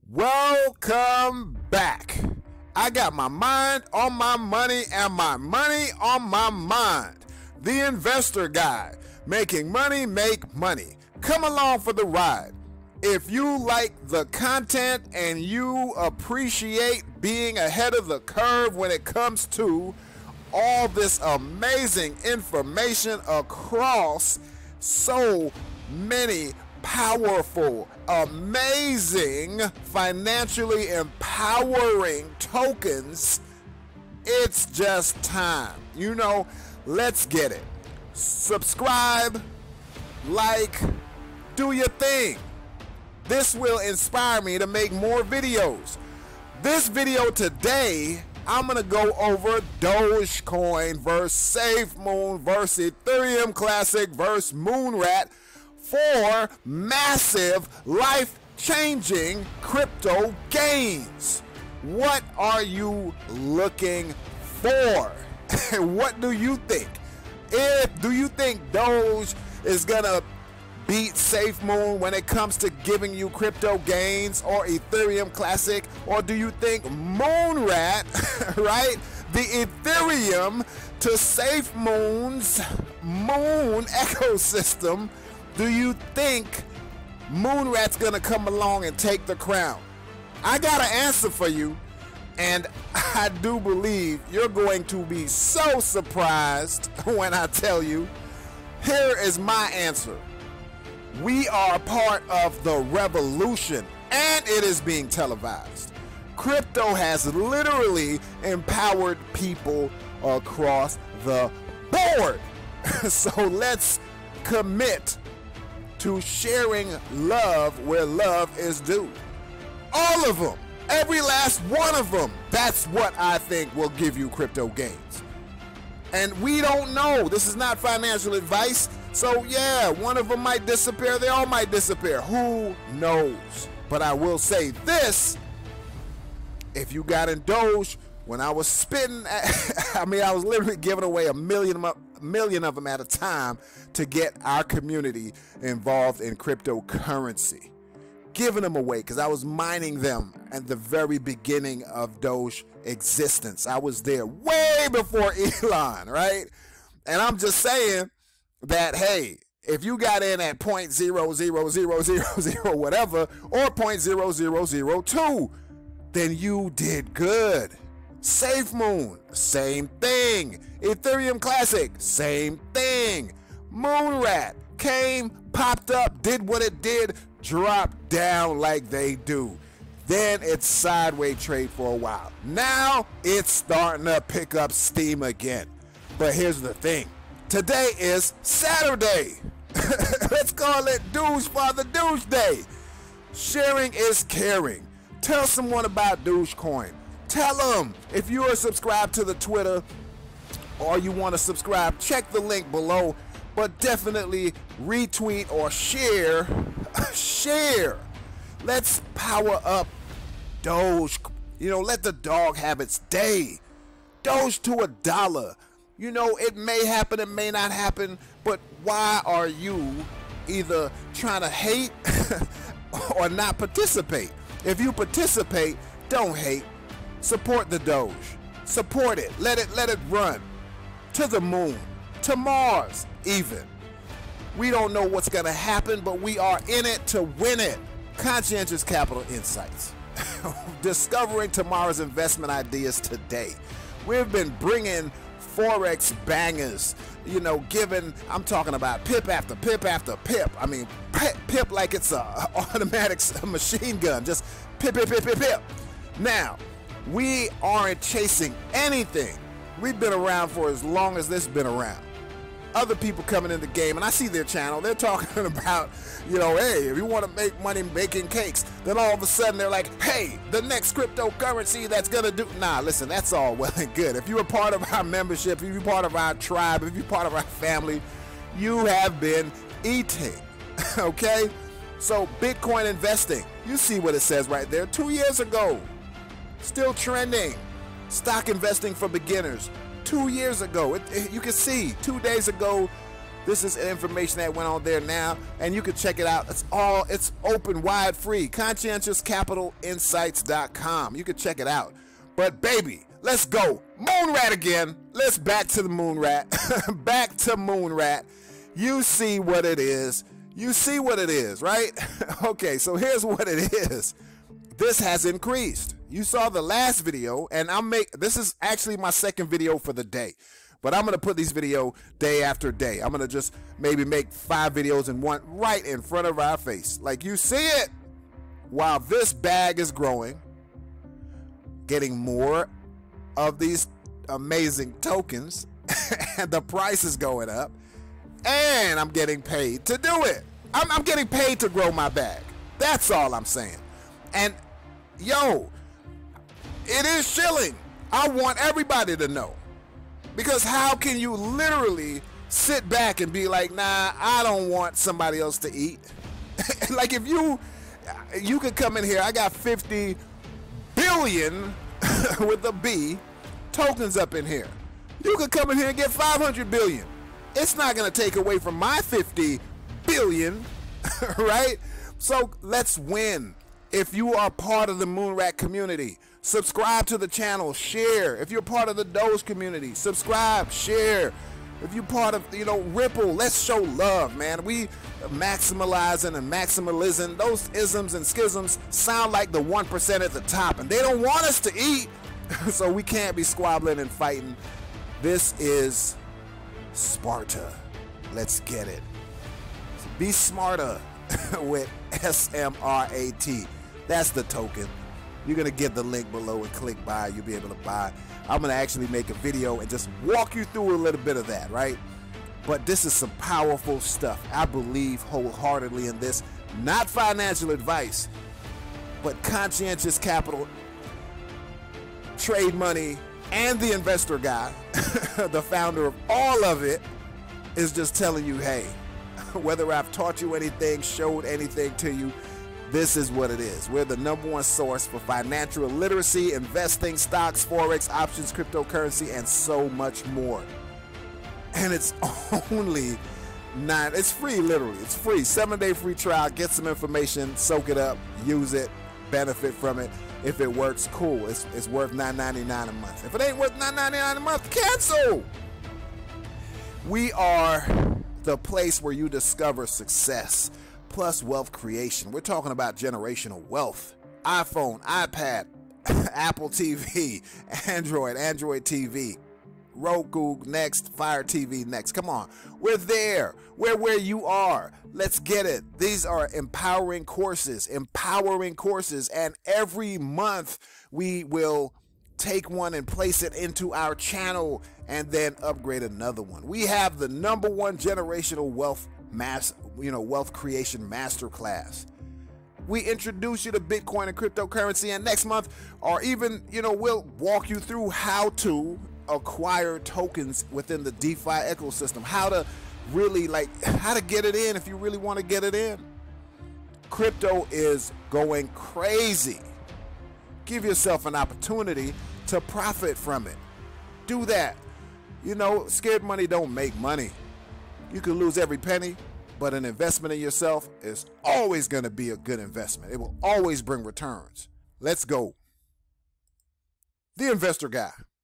Welcome back. I got my mind on my money and my money on my mind. The Investor Guy, making money make money. Come along for the ride. If you like the content and you appreciate being ahead of the curve when it comes to all this amazing information across so many powerful, amazing, financially empowering tokens, it's just time. Let's get it. Subscribe, like, do your thing. This will inspire me to make more videos. This video today, I'm gonna go over Dogecoin versus SafeMoon versus Ethereum Classic versus Moonrat for massive, life-changing crypto gains. What are you looking for? What do you think? Do you think Doge is gonna beat SafeMoon when it comes to giving you crypto gains, or Ethereum Classic? Or do you think Moonrat, right, the Ethereum to SafeMoon's Moon ecosystem, do you think Moonrat's gonna come along and take the crown? I got an answer for you, and I do believe you're going to be so surprised when I tell you. Here is my answer. We are part of the revolution, and it is being televised. Crypto has literally empowered people across the board. So let's commit to sharing love where love is due. All of them, every last one of them. That's what I think will give you crypto gains. And we don't know. This is not financial advice. So yeah, one of them might disappear. They all might disappear. Who knows? But I will say this. If you got in Doge, when I was spitting, I was literally giving away a million of them at a time to get our community involved in cryptocurrency. Giving them away because I was mining them at the very beginning of Doge existence. I was there way before Elon, right? And I'm just saying that, hey, if you got in at 0.00000 whatever, or 0.0002, then you did good. SafeMoon, same thing. Ethereum Classic, same thing. Moonrat came, popped up, did what it did, dropped down like they do. Then it's sideways trade for a while. Now it's starting to pick up steam again. But here's the thing. Today is Saturday. Let's call it Douche Father Douche Day. Sharing is caring. Tell someone about Dogecoin. Tell them. If you are subscribed to the Twitter or you want to subscribe, check the link below. But definitely retweet or share. Share. Let's power up Doge. Let the dog have its day. Doge to $1. It may happen, it may not happen, but why are you either trying to hate or not participate? If you participate, don't hate. Support the Doge. Support it. Let it run to the moon, to Mars even. We don't know what's going to happen, but we are in it to win it. Conscientious Capital Insights. Discovering tomorrow's investment ideas today. We've been bringing Forex bangers, I'm talking about pip after pip after pip. Pip like it's a automatic machine gun, just pip, pip, pip, pip, pip. Now, we aren't chasing anything. We've been around for as long as this has been around. Other people coming in the game, and I see their channel, they're talking about, hey, if you want to make money making cakes, then all of a sudden they're like, hey, the next cryptocurrency that's gonna do. Nah, listen, that's all well and good. If you're a part of our membership, if you're part of our tribe, if you're part of our family, you have been eating. Okay? So Bitcoin investing, you see what it says right there. 2 years ago, still trending. Stock investing for beginners. 2 years ago, you can see 2 days ago, This is information that went on there now, and you can check it out. It's open, wide, free. ConscientiousCapitalInsights.com. You can check it out. But baby, let's go. Moonrat again. Let's back to the Moonrat. Back to Moonrat. You see what it is. You see what it is, right? Okay, so here's what it is. This has increased. You saw the last video, and this is actually my second video for the day. But I'm going to put these videos day after day. I'm going to just maybe make 5 videos in one right in front of our face. Like you see it. While this bag is growing, getting more of these amazing tokens, and the price is going up, and I'm getting paid to do it. I'm getting paid to grow my bag. That's all I'm saying. And yo, it is chilling. I want everybody to know. Because how can you literally sit back and be like, nah, I don't want somebody else to eat? Like if you could come in here, I got 50 billion with a B tokens up in here. You could come in here and get 500 billion. It's not going to take away from my 50 billion, right? So let's win. If you are part of the Moonrat community, subscribe to the channel, share. If you're part of the Doge community, subscribe, share. If you're part of, Ripple, let's show love, man. We maximalizing and maximalism, those isms and schisms sound like the 1% at the top, and they don't want us to eat, so we can't be squabbling and fighting. This is Sparta. Let's get it. Be smarter with SMRAT. That's the token. You're going to get the link below and click buy. You'll be able to buy. I'm going to actually make a video and just walk you through a little bit of that, right? But this is some powerful stuff. I believe wholeheartedly in this. Not financial advice, but Conscientious Capital, Trade Money, and the Investor Guy, the founder of all of it, is just telling you, hey, whether I've taught you anything, showed anything to you, this is what it is. We're the #1 source for financial literacy, investing, stocks, forex, options, cryptocurrency, and so much more. And it's only it's free, literally. It's free. 7-day free trial. Get some information, soak it up, use it, benefit from it. If it works, cool. It's worth $9.99 a month. If it ain't worth $9.99 a month, cancel. We are the place where you discover success plus wealth creation. We're talking about generational wealth. iPhone, iPad, Apple TV, Android TV, Roku next, Fire TV next. Come on, we're there. We're where you are. Let's get it. These are empowering courses, and every month we will take one and place it into our channel and then upgrade another one. We have the #1 generational wealth wealth creation masterclass. We introduce you to Bitcoin and cryptocurrency, and next month, or even, we'll walk you through how to acquire tokens within the DeFi ecosystem, how to get it in if you really want to get it in. Crypto is going crazy. Give yourself an opportunity to profit from it. Do that. Scared money don't make money. You can lose every penny, but an investment in yourself is always going to be a good investment. It will always bring returns. Let's go. The Investor Guy.